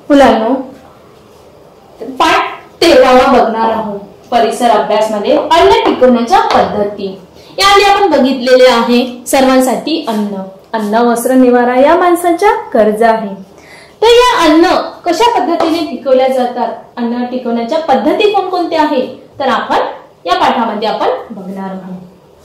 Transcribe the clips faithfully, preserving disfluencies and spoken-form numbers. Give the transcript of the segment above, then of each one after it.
मुलांनो, पाठ तेरावा बघणार आहोत परिसर अभ्यास मध्ये अन्न टिकवण्याच्या पद्धती। याआधी आपण बघितलेले आहे सर्वांसाठी अन्न अन्न वस्त्र निवारा या माणसाच्या गरजा आहे। तर या अन्न कशा पद्धतीने टिकवल्या जातात, अन्न टिकवण्याच्या पद्धती कोणकोणत्या आहेत, तर आपण या पाठामध्ये आपण बघणार आहोत।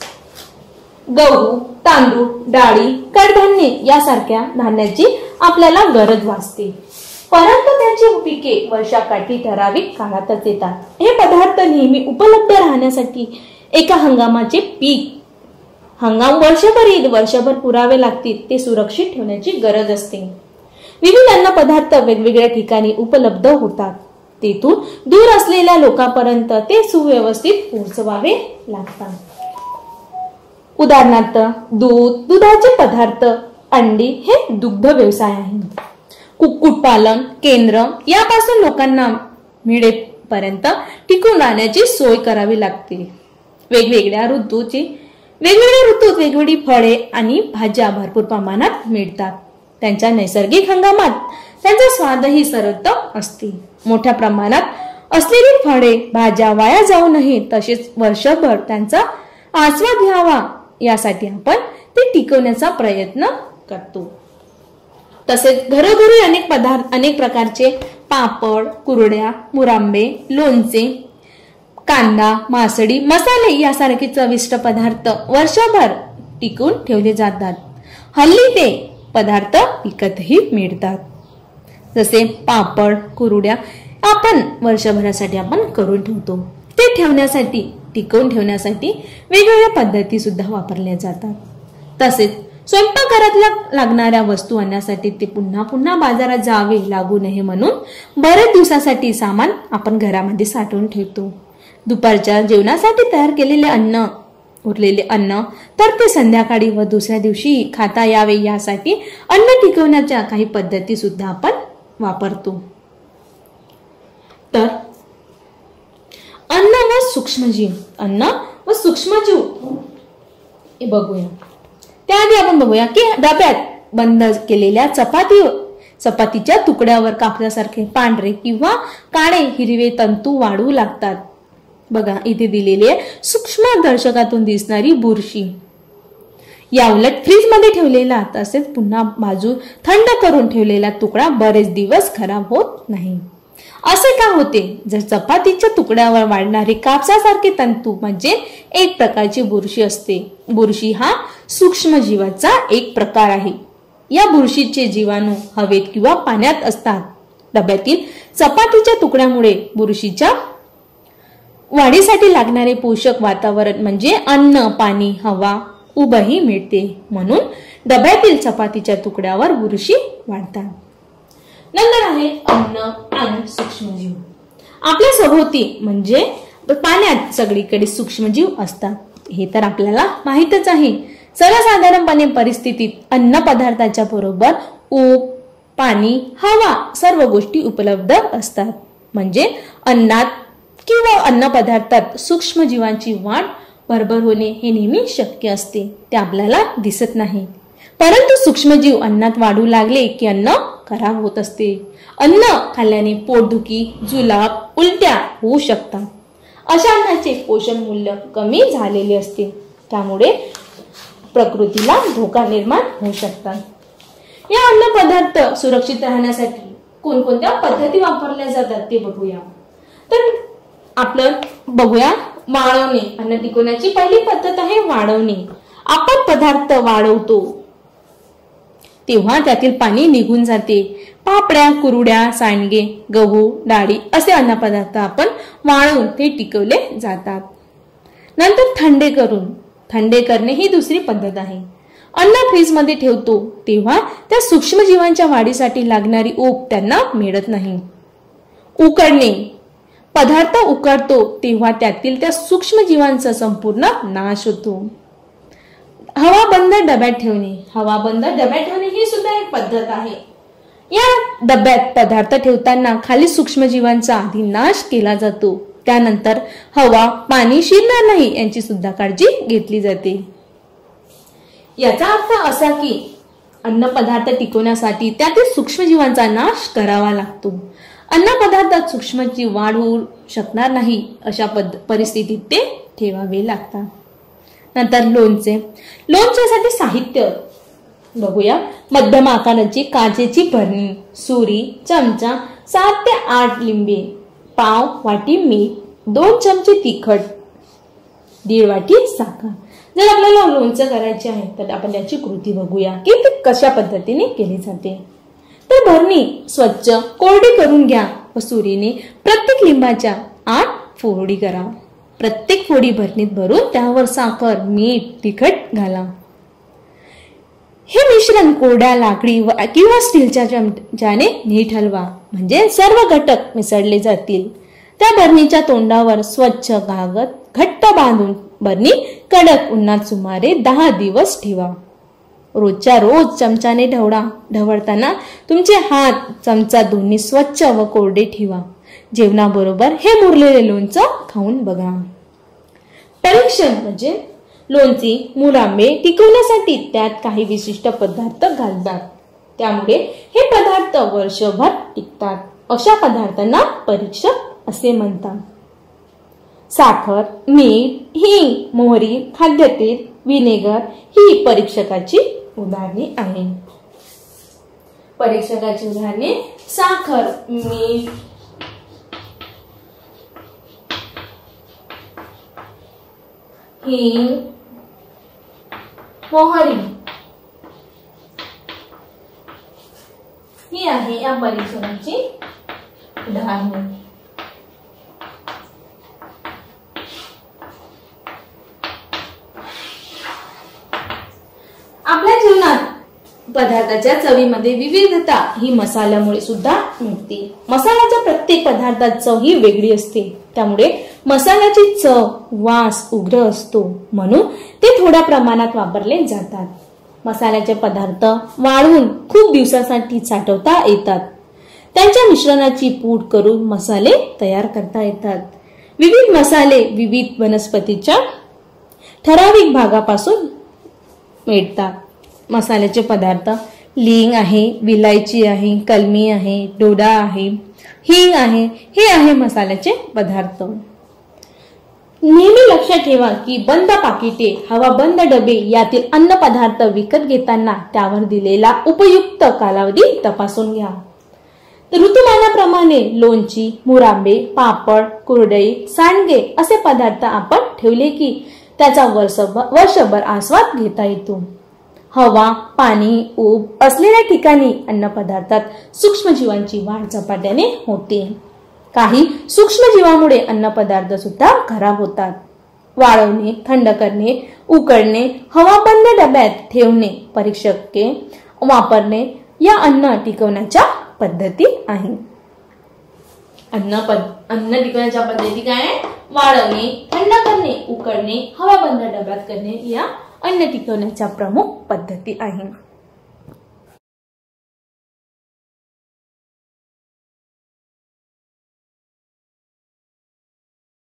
गहू, तांदूळ, डाळी, कडधान्ये यासारख्या धान्याची आपल्याला गरज भासते, परंतु त्यांची पिके वर्षाकाठी ठराविक काळातच येतात। हे पदार्थ नेहमी उपलब्ध राहण्यासाठी एका हंगामाचे पीक हंगाम वर्षभर येईल वर्षभर पुरावे लागतील ते सुरक्षित ठेवण्याची गरज असते। विविध अन्न पदार्थ वेगवेगळ्या ठिकाणी उपलब्ध होतात, तेथून दूर असलेल्या लोकांपर्यंत ते सुव्यवस्थित पोहोचवावे लागतात। उदाहरणार्थ दूध, दुधाचे पदार्थ, अंडी हे दुग्ध व्यवसाय आहे। कुक्कुटपालन केंद्र यापासून लोकांना मिळेपर्यंत टिकून राहण्याची सोय करावी लागते। वेगवेगळ्या ऋतूची वेगवेगळ्या ऋतूत वेगवेगळी फळे आणि भाज्या भरपूर प्रमाणात मिळतात। त्यांच्या नैसर्गिक हंगामात त्यांचा स्वादही सर्वोत्तम असते। मोठ्या प्रमाणात असलेली फळे भाज्या वाया जाऊ नये तसेच वर्षभर त्यांचा आस्वाद घ्यावा यासाठी आपण ते टिकवण्याचा प्रयत्न करतो। तसेच घरोघरी अनेक पदार्थ अनेक प्रकारचे पापड, कुरड्या, मुरांबे, लोणचे, कांदा, मासळी, मसाले यासारखे चविष्ट पदार्थ वर्षभर टिकून ठेवले जातात। हल्ली ते पदार्थ विकतही मिळतात। जसे पापड, कुरड्या आपण वर्षभरासाठी आपण करून ठेवतो। ते ठेवण्यासाठी टिकवून ठेवण्यासाठी वेगवेगळ्या पद्धती सुद्धा वापरल्या जातात। तसेच स्वयंपाकघरातल्या लागणाऱ्या वस्तू आणण्यासाठी ते पुन्हा पुन्हा बाजारात जावे लागू नये म्हणून बरेच दिवसासाठी सामान आपण घरामध्ये साठवून ठेवतो। दुपारच्या जेवणासाठी तयार केलेले अन्न उरलेले अन्न तर ते संध्याकाळी व दुसऱ्या दिवशी खाता यावे यासाठी अन्न टिकवण्याच्या काही पद्धती सुद्धा आपण वापरतो। तर अन्न व सूक्ष्मजीव अन्न व सूक्ष्मजीव हे बघूया। त्याआधी आपण बघूया की डब्यात बंद केलेल्या चपाती चपातीच्या तुकड्यावर कापल्यासारखे पांढरे किंवा काळे हिरवे तंतू वाढू लागतात। बघा इथे दिलेले सूक्ष्म दर्शकातून दिसणारी बुरशी। या उलट फ्रीज मध्ये ठेवलेला तसेच पुन्हा बाजू थंड करून ठेवलेला तुकडा बरेच दिवस खराब होत नाही। असे का होते? जर चपातीच्या तुकड्यावर वाढणारे कापसासारखे तंतू म्हणजे एक प्रकारची बुरशी असते। बुरशी हा सूक्ष्मजीवाचा एक प्रकार आहे। या बुरशीचे जीवाणू हवेत किंवा पाण्यात असतात। डब्यातील चपातीच्या तुकड्यामुळे बुरशीच्या वाढीसाठी लागणारे पोषक वातावरण म्हणजे अन्न, पाणी, हवा उभही मिळते, म्हणून डब्यातील चपातीच्या तुकड्यावर बुरशी वाढतात। नंतर आहे अन्न आणि सूक्ष्मजीव। आपल्या सभोवती म्हणजे पाण्यात सगळीकडे सूक्ष्मजीव असतात हे तर आपल्याला माहितच आहे। सर्वसाधारणपणे परिस्थितीत अन्न पदार्थाच्या बरोबर ऊब, पाणी, हवा सर्व गोष्टी उपलब्ध असतात, म्हणजे अन्नात किंवा अन्न पदार्थात सूक्ष्मजीवांची वाढ भरभर होणे हे नेहमी शक्य असते, ते आपल्याला दिसत नाही। परंतु सूक्ष्मजीव अन्नात वाढू लागले की अन्न खराब होत असते। अन्न खाल्ल्याने पोटदुखी, जुलाब, उलट्या होऊ शकतात। अशा अन्नाचे पोषण मूल्य कमी झालेले असते, त्यामुळे प्रकृतीला धोका निर्माण होऊ शकतात। या अन्न पदार्थ सुरक्षित राहण्यासाठी कोणकोणत्या पद्धती वापरल्या जातात ते बघूया। तर आपलं बघूया वाळवणे। अन्न टिकवण्याची पहिली पद्धत आहे वाळवणे। आपण पदार्थ वाळवतो तेव्हा त्यातील पाणी निघून जाते। पापड्या, कुरड्या, सांडगे, गहू, डाळी असे अन्न पदार्थ आपण वाळवून ते टिकवले जातात। नंतर थंडे करून थंडे करणे ही दुसरी पद्धत आहे। अन्न फ्रीज मध्ये ठेवतो तेव्हा त्या सूक्ष्मजीवांच्या वाढीसाठी लागणारी ऊब त्यांना मिळत नाही। उकडणे पदार्थ उकडतो तेव्हा त्यातील त्या सूक्ष्मजीवांचा संपूर्ण नाश होतो। हवा बंद डब्यात ठेवणे हवा बंद डब्यात ठेवणे ही सुद्धा एक पद्धत आहे। या डब्यात पदार्थ ठेवताना खाली सूक्ष्मजीवांचा आधी नाश केला जातो, त्यानंतर हवा, पाणी शिरणार नाही यांची सुद्धा काळजी घेतली जाते। याचा अर्थ असा की अन्न पदार्थ टिकवण्यासाठी त्यातील सूक्ष्मजीवांचा नाश करावा लागतो. अन्न पदार्थात सूक्ष्मजीव वाढ होऊ शकणार नाही अशा परिस्थितीत ते ठेवावे लागतात. नंतर लोणचे. लोणच्यासाठी साहित्य बघूया. मध्यम आकाराची काचेची भरणी, सुरी, चमचा, सात ते आठ लिंबे, पाव वाटी मीठ, दोन चमचे तिखट, दीड वाटी साखर. जर आपल्याला लोणचं करायचे आहे तर आपण त्याची कृती बघूया की ते कशा पद्धतीने केली जाते. तर भरणी स्वच्छ कोरडी करून घ्या व सुरीने प्रत्येक लिंबाच्या आठ फोडी करा. प्रत्येक फोडी भरणीत भरून त्यावर साखर, मीठ, तिखट घाला. हे मिश्रण कोरड्या लाकडी किंवा स्टीलच्या चमच्याने नीट हलवा म्हणजे सर्व घटक मिसळले जातील. त्या भरणीच्या तोंडावर स्वच्छ कागद घट्ट बांधून भरणी कडक उन्हात सुमारे दहा दिवस ठेवा. रोजच्या रोज चमच्याने ढवळा. ढवळताना तुमचे हात, चमचा दोन्ही स्वच्छ व कोरडे ठेवा. जेवणाबरोबर हे मुरलेले लोणचं खाऊन बघा. परीक्षण म्हणजे लोणची, मुरांबे टिकवण्यासाठी त्यात काही विशिष्ट पदार्थ घालतात. त्यामुळे हे पदार्थ वर्षभर टिकतात. अशा पदार्थांना परीक्षक असे म्हणतात. साखर, मीठ, हिंग, मोहरी, खाद्यतेल, विनेगर ही परीक्षकाची उदाहरणे आहेत. परीक्षकाची उदाहरणे साखर, मीठ, हिंग, मोहरी ही आहे या परीक्षकाची उदाहरणे. आपल्या जीवनात पदार्थाच्या चवीमध्ये विविधता ही मसाल्यामुळे सुद्धा मिळते. मसाल्याच्या प्रत्येक पदार्थात चव ही वेगळी असते. त्यामुळे मसाल्याची चव, वास उग्र असतो म्हणून ते थोड्या प्रमाणात वापरले जातात. मसाल्याचे पदार्थ वाळवून खूप दिवसांसाठी साठवता येतात. त्यांच्या मिश्रणाची पूड करून मसाले तयार करता येतात. विविध मसाले विविध वनस्पतीच्या ठराविक भागापासून मिळतात. मसाल्याचे पदार्थ लिंग आहे, विलायची आहे, कलमी आहे, डोडा आहे, हिंग आहे, हे आहे मसाल्याचे पदार्थ. नेहमी लक्षात ठेवा की बंद पाकिटे, हवाबंद डबे यातील अन्न पदार्थ विकत घेताना त्यावर दिलेला उपयुक्त कालावधी तपासून घ्या. ऋतुमानाप्रमाणे लोणची, मुरांबे, पापड, कुरडई, सांडगे असे पदार्थ आपण ठेवले की त्याचा वर्षभर वर्षभर आस्वाद घेता येतो. हवा, पाणी, ऊब असलेल्या ठिकाणी अन्न पदार्थात सूक्ष्मजीवांची वाढ झपाट्याने होते. काही सूक्ष्मजीवांमुळे अन्न पदार्थ सुद्धा खराब होतात. वाळवणे, थंड करणे, उकळणे, हवाबंद डब्यात ठेवणे, परीक्षके वापरणे या अन्न टिकवण्याच्या पद्धती आहेत. अन्न पद अन्न टिकवण्याच्या पद्धती काय? वाळवणे, थंड करणे, उकळणे, हवाबंद डब्यात करणे या अन्न टिकवण्याच्या प्रमुख पद्धती आहेत.